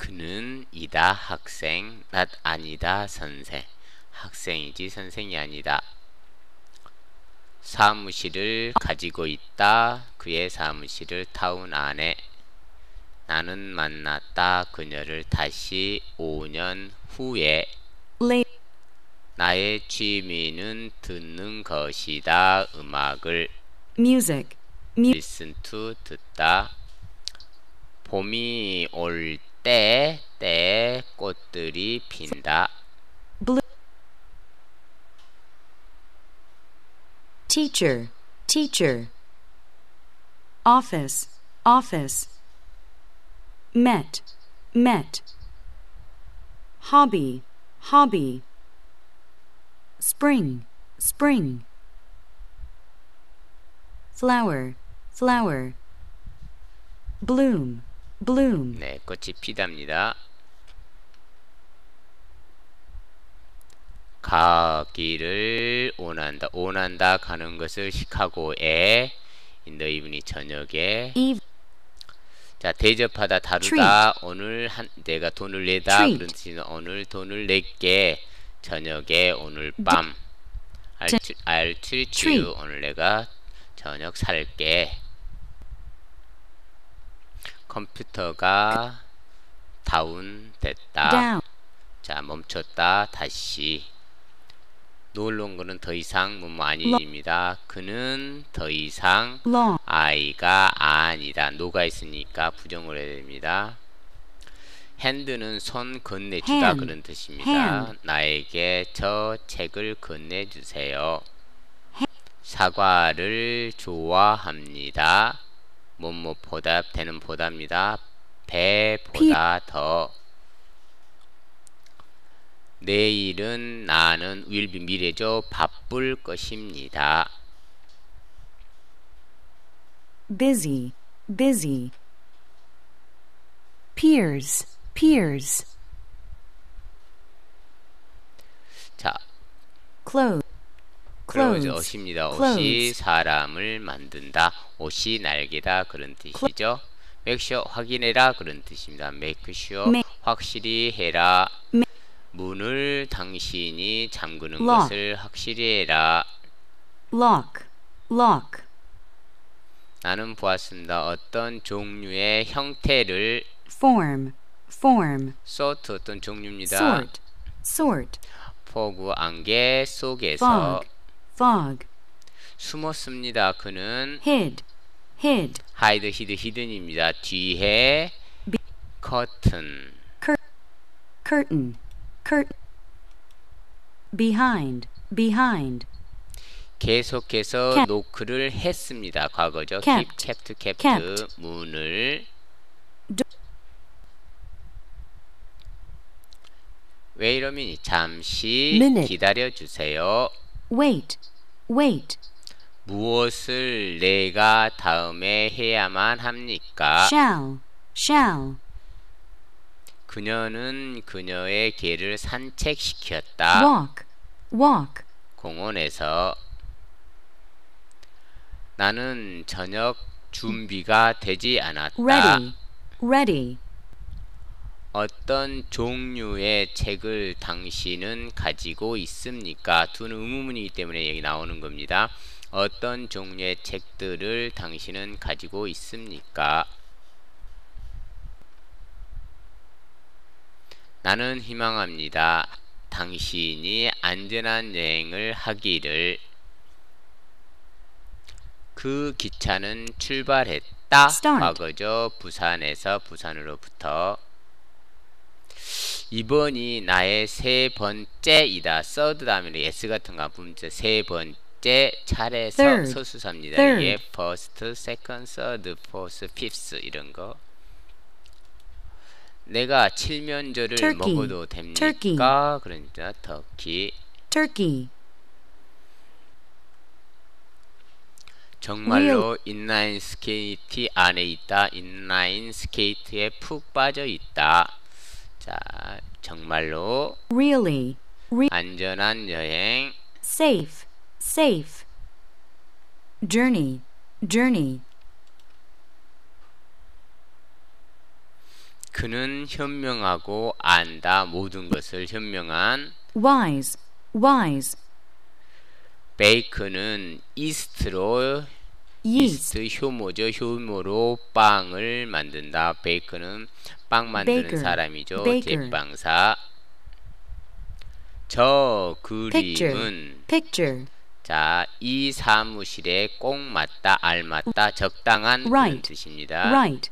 그는 이다 학생, not 아니다 선생. 학생이지 선생이 아니다. 사무실을 가지고 있다. 그의 사무실을 타운 안에. 나는 만났다. 그녀를 다시 5년 후에. 나의 취미는 듣는 것이다. 음악을. music, listen to 듣다. 봄이 올 때 꽃들이 핀다. blue, teacher, teacher, office, office, met, met, hobby, hobby, spring, spring, flower, flower, bloom, bloom, 네, 꽃이 피답니다. 가기를 원한다. 원한다 가는 것을 시카고에 in the evening 저녁에. eve, 자, 대접하다 다루다. 오늘 내가 돈을 내다. treat. 그런 뜻이는 오늘 돈을 낼게. 저녁에 오늘 밤. I'll treat you. 오늘 내가 저녁 살게. 컴퓨터가 다운됐다. down, 자, 멈췄다. 다시. 놀러 온 거는 더 이상 뭐뭐 아니입니다. 그는 더 이상 long, 아이가 아니다. 노가 있으니까 부정을 해야 됩니다. 핸드는 손 건네주다. hand, 그런 뜻입니다. hand. 나에게 저 책을 건네주세요. 사과를 좋아합니다. 뭐뭐보다 되는 보다입니다. 배보다 더. 내일은 나는 will be 미래죠. 바쁠 것입니다. busy, busy, peers, peers, 자, clothes, close clothes, 옷입니다. 옷이 clothes. 사람을 만든다. 옷이 날개다. 그런 뜻이죠. make sure 확인해라. 그런 뜻입니다. make sure make, 확실히 해라. make, 문을 당신이 잠그는 lock. 것을 확실히 해라. lock, lock, 나는 보았습니다. 어떤 종류의 형태를 form, form, sort 어떤 종류입니다. sort, sort, 폭우 안개 속에서 fog, fog, 숨었습니다. 그는 hid, hid, hide, hidden입니다. 뒤에 Be- curtain, curtain, curtain, behind, behind, 계속해서 kept. 노크를 했습니다. 과거죠. kept. kept. 문을 wait a minute. 잠시 minute. 기다려주세요. wait, wait, 무엇을 내가 다음에 해야만 합니까? shall, shall, 그녀는 그녀의 개를 산책시켰다. walk, walk, 공원에서. 나는 저녁 준비가 되지 않았다. ready, ready, 어떤 종류의 책을 당신은 가지고 있습니까? 두는 의문문이기 때문에 여기 나오는 겁니다. 어떤 종류의 책들을 당신은 가지고 있습니까? 나는 희망합니다. 당신이 안전한 여행을 하기를. 그 기차는 출발했다. Start. 과거죠. 부산에서 부산으로부터. 이번이 나의 세 번째이다. third 다음에 s 같은 거 분자 세 번째 차례서 Third. 서수사입니다. Third. 이게 first, second, third, fourth, fifth 이런 거. 내가 칠면조를 Turkey. 먹어도 됩니까? Turkey. 그러니까 터키. turkey, 정말로 인라인 스케이트 안에 있다. 인라인 스케이트에 푹 빠져 있다. 자, 정말로 really, 안전한 여행. safe, safe, journey, journey, 베이크는 현명하고 안다. 모든 것을 현명한. wise, wise. 베이크는 이스트로 Yeast, 이스트 효모죠. 효모로 빵을 만든다. 베이크는 빵 만드는 Baker, 사람이죠. baker. 제빵사. 저 picture, 그림은 picture. 자, 이 사무실에 꼭 맞다, 알맞다, 적당한 그런 Right, 뜻입니다. right.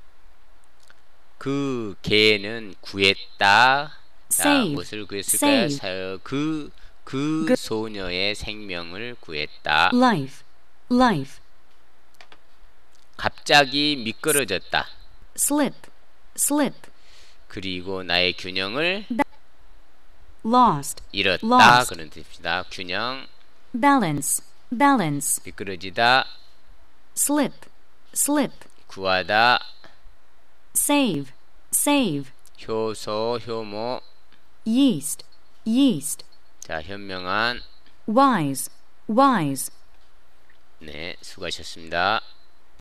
그 개는 구했다. 자, Save, 무엇을 구했을까요? save. 그 소녀의 생명을 구했다. Life, life. 갑자기 미끄러졌다. Slip, slip. 그리고 나의 균형을 Lost, 잃었다. lost. 그런 뜻입니다. 균형, balance, balance. 미끄러지다, Slip, slip. 구하다, Save, save. 효소, 효모. Yeast, yeast. 자, 현명한. Wise, wise. 네, 수고하셨습니다.